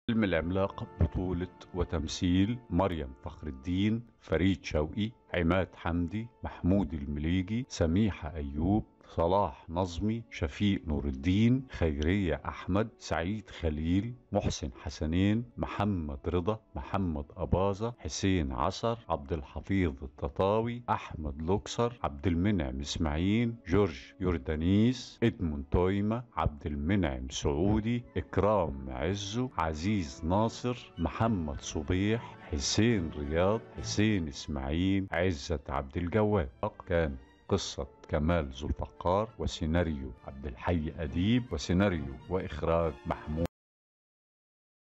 فيلم العملاق بطولة وتمثيل مريم فخر الدين، فريد شوقي، عماد حمدي، محمود المليجي، سميحة أيوب، صلاح نظمي، شفيق نور الدين، خيرية أحمد، سعيد خليل، محسن حسنين، محمد رضا، محمد أباظة، حسين عصر، عبد الحفيظ التطاوي، أحمد لوكسر، عبد المنعم إسماعيل، جورج يوردانيس، إدمون تويمة، عبد المنعم سعودي، إكرام عزو، عزيز ناصر، محمد صبيح، حسين رياض، حسين إسماعيل، عزت عبد الجواد. كان قصة كمال ذو الفقار، وسيناريو عبد الحي أديب، وسيناريو وإخراج محمود